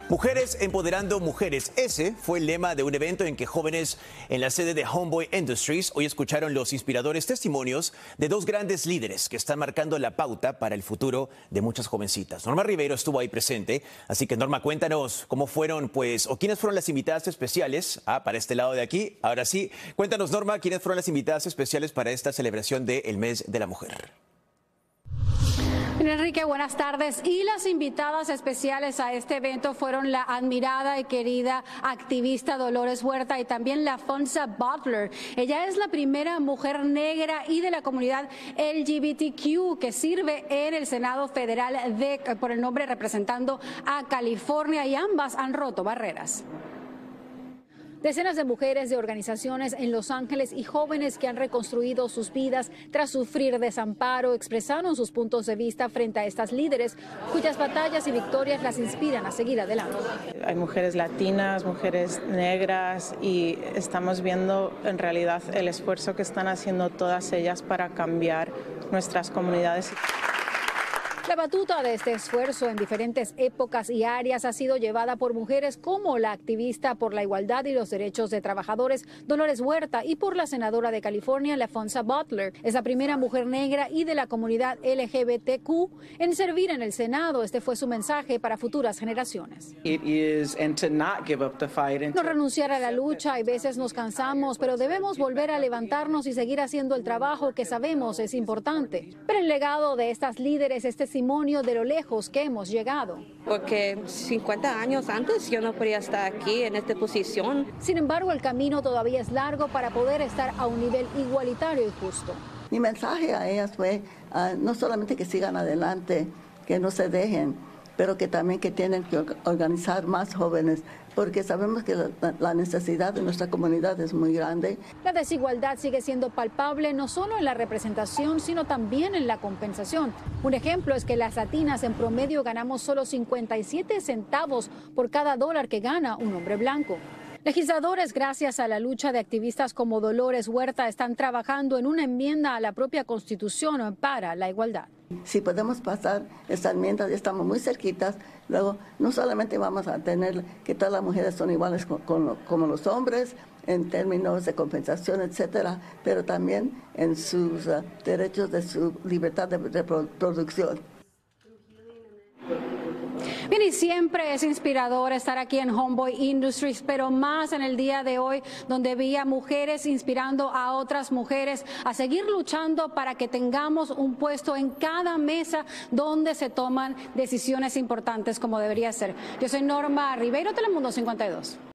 Mujeres empoderando mujeres. Ese fue el lema de un evento en que jóvenes en la sede de Homeboy Industries hoy escucharon los inspiradores testimonios de dos grandes líderes que están marcando la pauta para el futuro de muchas jovencitas. Norma Ribeiro estuvo ahí presente, así que Norma, cuéntanos cómo fueron, o quiénes fueron las invitadas especiales para este lado de aquí. Ahora sí, cuéntanos, Norma, quiénes fueron las invitadas especiales para esta celebración del Mes de la Mujer. Enrique, buenas tardes. Y las invitadas especiales a este evento fueron la admirada y querida activista Dolores Huerta y también la Laphonza Butler. Ella es la primera mujer negra y de la comunidad LGBTQ que sirve en el Senado Federal por el nombre representando a California, y ambas han roto barreras. Decenas de mujeres de organizaciones en Los Ángeles y jóvenes que han reconstruido sus vidas tras sufrir desamparo expresaron sus puntos de vista frente a estas líderes, cuyas batallas y victorias las inspiran a seguir adelante. Hay mujeres latinas, mujeres negras, y estamos viendo en realidad el esfuerzo que están haciendo todas ellas para cambiar nuestras comunidades. La batuta de este esfuerzo en diferentes épocas y áreas ha sido llevada por mujeres como la activista por la igualdad y los derechos de trabajadores Dolores Huerta y por la senadora de California, Laphonza Butler. Es la primera mujer negra y de la comunidad LGBTQ en servir en el Senado. Este fue su mensaje para futuras generaciones. No renunciar a la lucha. Hay veces nos cansamos, pero debemos volver a levantarnos y seguir haciendo el trabajo que sabemos es importante. Pero el legado de estas líderes es testimonio de lo lejos que hemos llegado. Porque 50 años antes yo no podía estar aquí en esta posición. Sin embargo, el camino todavía es largo para poder estar a un nivel igualitario y justo. Mi mensaje a ellas fue no solamente que sigan adelante, que no se dejen, pero que también que tienen que organizar más jóvenes, porque sabemos que la necesidad de nuestra comunidad es muy grande. La desigualdad sigue siendo palpable no solo en la representación, sino también en la compensación. Un ejemplo es que las latinas en promedio ganamos solo 57 centavos por cada dólar que gana un hombre blanco. Legisladores, gracias a la lucha de activistas como Dolores Huerta, están trabajando en una enmienda a la propia Constitución para la igualdad. Si podemos pasar esta enmienda, ya estamos muy cerquitas. Luego, no solamente vamos a tener que todas las mujeres son iguales como los hombres en términos de compensación, etcétera, pero también en sus derechos de su libertad de reproducción. Bien, y siempre es inspirador estar aquí en Homeboy Industries, pero más en el día de hoy, donde vi a mujeres inspirando a otras mujeres a seguir luchando para que tengamos un puesto en cada mesa donde se toman decisiones importantes como debería ser. Yo soy Norma Ribeiro, Telemundo 52.